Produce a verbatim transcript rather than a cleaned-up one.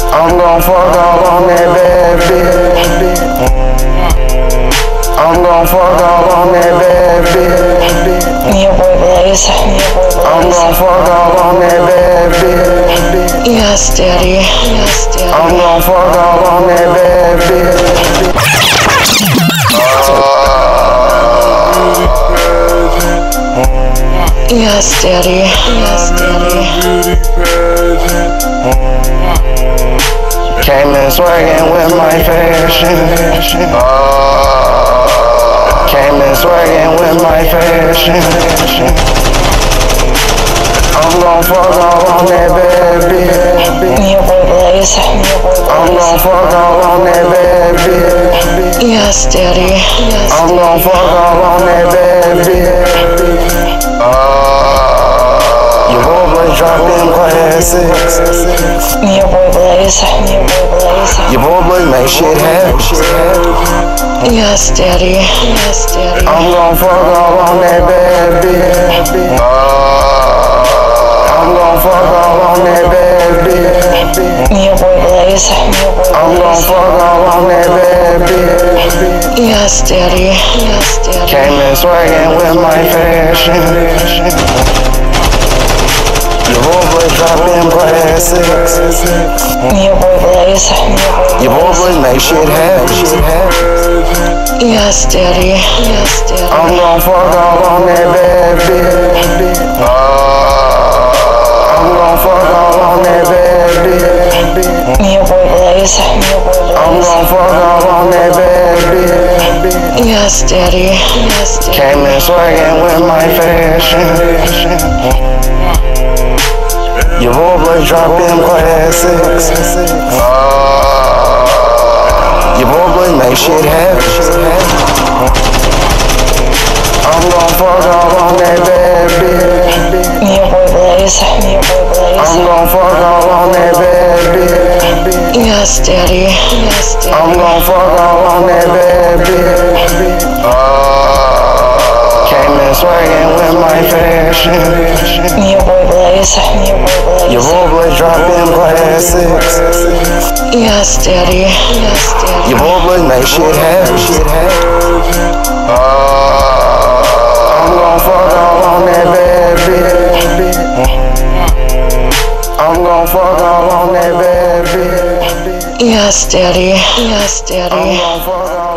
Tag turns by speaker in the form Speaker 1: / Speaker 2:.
Speaker 1: I'm gon' fuck up on that bad bitch. I'm gon' fuck up on that bad bitch.
Speaker 2: Your boy Blaze.
Speaker 1: I'm gon' fuck up on that bad bitch.
Speaker 2: Yes, daddy. Yes, daddy.
Speaker 1: I'm gon' fuck up on that bad bitch.
Speaker 2: Yes, daddy. Yes, daddy.
Speaker 1: Came in swaggin' with my fashion. Came in swaggin' with my fashion. I'm gon' fuck up on that bad bitch.
Speaker 2: Your boy Blaze.
Speaker 1: I'm gon' fuck up on that bad bitch.
Speaker 2: Yes, daddy. Yes,
Speaker 1: I'm gon' fuck up on that bad bitch. Your boy Blaze dropping classics.
Speaker 2: Your boy Blaze. Your boy Blaze.
Speaker 1: Your boy Blaze make shit happen.
Speaker 2: Yes, daddy. Yes, daddy.
Speaker 1: I'm gon' fuck up on that bad bitch. I'm gon' fuck up on that bad bitch.
Speaker 2: Your boy Blaze.
Speaker 1: I'm gon' fuck up on that bad bitch.
Speaker 2: Yes, daddy. Yes, daddy.
Speaker 1: Came in swaggin' with my fashion. Your boy Blaze dropping classics.
Speaker 2: Your boy Blaze.
Speaker 1: Your boy Blaze make shit happen.
Speaker 2: Yes, daddy. Yes, daddy.
Speaker 1: I'm gon' fuck up on that bad bitch. I'm gon' fuck up on that bad bitch.
Speaker 2: Your boy Blaze.
Speaker 1: I'm gon' fuck up on that bad bitch.
Speaker 2: Yes, daddy. Yes, daddy.
Speaker 1: Came in swaggin' with my fashion. Your boy Blaze dropping classics. Your boy Blaze make shit happen. I'm gon' fuck up on that bad bitch.
Speaker 2: Your boy Blaze. Your boy Blaze.
Speaker 1: I'm gon' fuck up on that bad bitch.
Speaker 2: Yes, daddy. Yes, daddy.
Speaker 1: I'm gon' fuck up on that bad bitch. Came in swaggin' with my fashion.
Speaker 2: Your boy Blaze. Your boy Blaze.
Speaker 1: Your boy Blaze dropping classics.
Speaker 2: Yes, daddy. Yes, daddy.
Speaker 1: Your boy Blaze make shit happen. I'm gon' fuck up on that bad bitch. I'm gon' fuck up on that bad bitch.
Speaker 2: Yes, daddy. Yes, daddy.
Speaker 1: I'm gon' fuck up